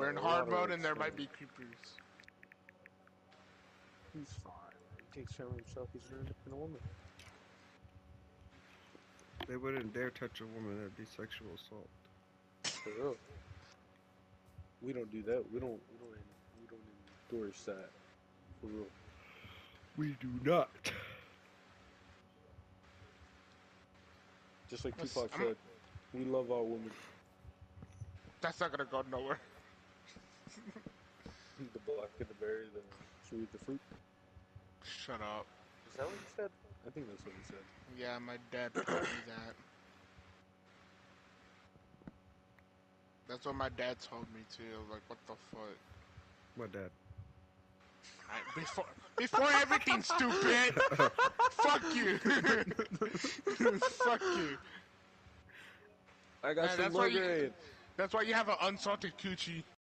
We're in hard mode and there might be creepers. He's fine. He takes care of himself. He's an independent woman. They wouldn't dare touch a woman. That'd be sexual assault. For real. We don't do that. We don't endorse that. For real. We do not. Just like Tupac said, we love our women. That's not gonna go nowhere. The black and the berry, the sweet, the fruit. Shut up. Is that what he said? I think that's what he said. Yeah, my dad told me that. That's what my dad told me too. Like, what the fuck? My dad. Before everything, stupid. Fuck you. Fuck you. I got some that's Margaret. why you have an unsalted coochie.